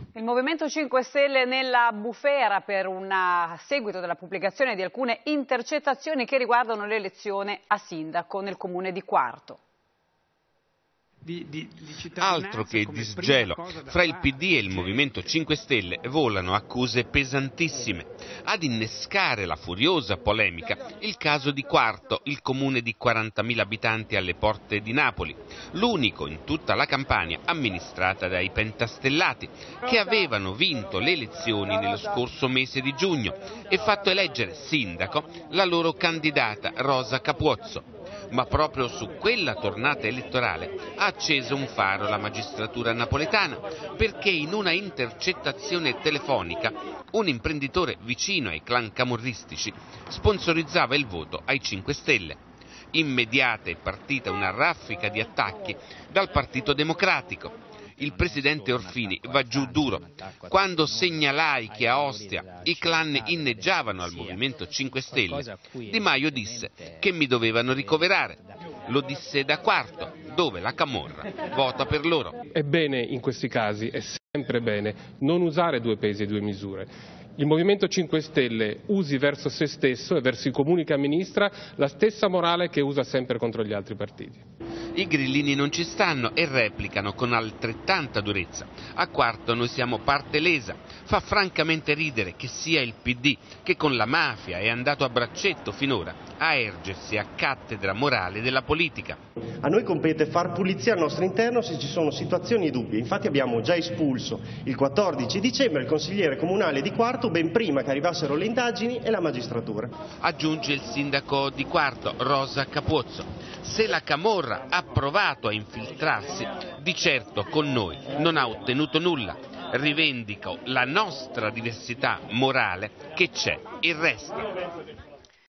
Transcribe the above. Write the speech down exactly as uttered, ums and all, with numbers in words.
Il Movimento cinque Stelle nella bufera per un seguito della pubblicazione di alcune intercettazioni che riguardano l'elezione a sindaco nel comune di Quarto. Di, di, di Altro che disgelo, fra il P D e il Movimento cinque Stelle volano accuse pesantissime. Ad innescare la furiosa polemica il caso di Quarto, il comune di quarantamila abitanti alle porte di Napoli, l'unico in tutta la Campania amministrata dai pentastellati, che avevano vinto le elezioni nello scorso mese di giugno e fatto eleggere sindaco la loro candidata Rosa Capuzzo. Ma proprio su quella tornata elettorale ha acceso un faro la magistratura napoletana, perché in una intercettazione telefonica un imprenditore vicino ai clan camorristici sponsorizzava il voto ai cinque Stelle. Immediata è partita una raffica di attacchi dal Partito Democratico. Il presidente Orfini va giù duro. Quando segnalai che a Ostia i clan inneggiavano al Movimento cinque Stelle, Di Maio disse che mi dovevano ricoverare. Lo disse da Quarto, dove la camorra vota per loro. È bene in questi casi, è sempre bene, non usare due pesi e due misure. Il Movimento cinque Stelle usi verso se stesso e verso i comuni che amministra la stessa morale che usa sempre contro gli altri partiti. I grillini non ci stanno e replicano con altrettanta durezza. A Quarto noi siamo parte lesa. Fa francamente ridere che sia il P D, che con la mafia è andato a braccetto finora, a ergersi a cattedra morale della politica. A noi compete far pulizia al nostro interno se ci sono situazioni dubbie. Infatti abbiamo già espulso il quattordici dicembre il consigliere comunale di Quarto ben prima che arrivassero le indagini e la magistratura. Aggiunge il sindaco di Quarto, Rosa Capuzzo. Se la camorra ha provato a infiltrarsi, di certo con noi non ha ottenuto nulla. Rivendico la nostra diversità morale che c'è, il resto.